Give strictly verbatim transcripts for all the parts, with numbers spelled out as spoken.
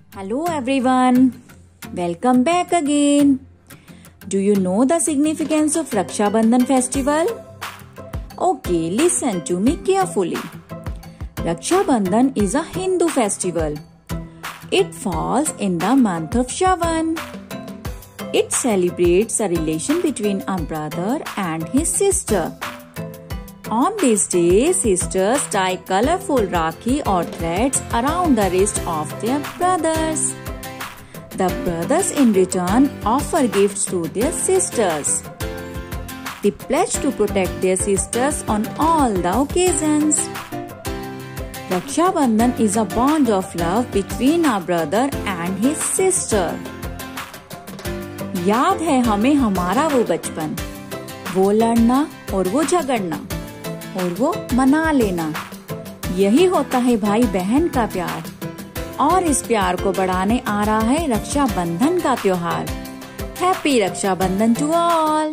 Hello everyone, welcome back again. Do you know the significance of Raksha Bandhan festival? Okay, listen to me carefully. Raksha Bandhan is a Hindu festival. It falls in the month of Shravan. It celebrates a relation between a brother and his sister. On this day, sisters tie colorful rakhi or threads around the wrist of their brothers. The brothers in return offer gifts to their sisters. They pledge to protect their sisters on all the occasions. Raksha Bandhan is a bond of love between a brother and his sister. याद है हमें हमारा वो बचपन, वो लड़ना और वो झगड़ना और वो मना लेना। यही होता है भाई बहन का प्यार और इस प्यार को बढ़ाने आ रहा है रक्षा बंधन का त्योहार। हैप्पी रक्षा बंधन टू ऑल।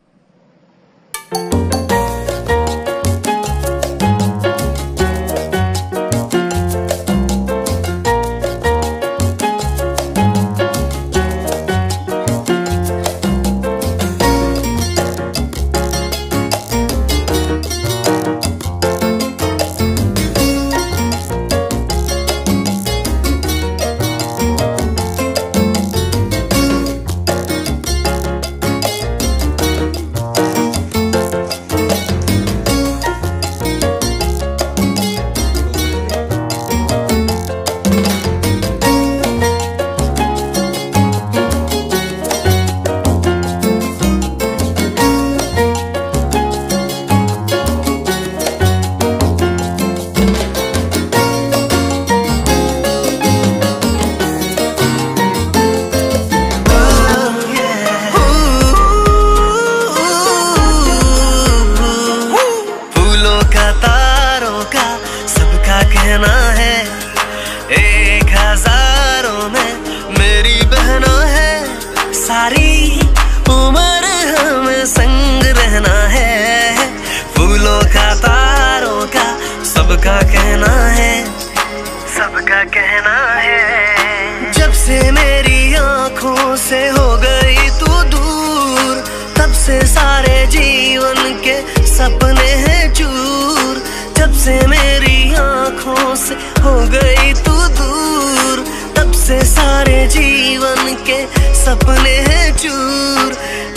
कहना है एक हजारों में मेरी बहना है, सारी उम्र हमें संग रहना है। फूलों का तारों का सबका कहना है, सबका कहना है। जब से मेरी आँखों से हो गई तू दूर, तब से सारे जीवन के सपने हैं चूर। जब से मेरी आँखों से हो गई तू दूर, तब से सारे जीवन के सपने हैं चूर।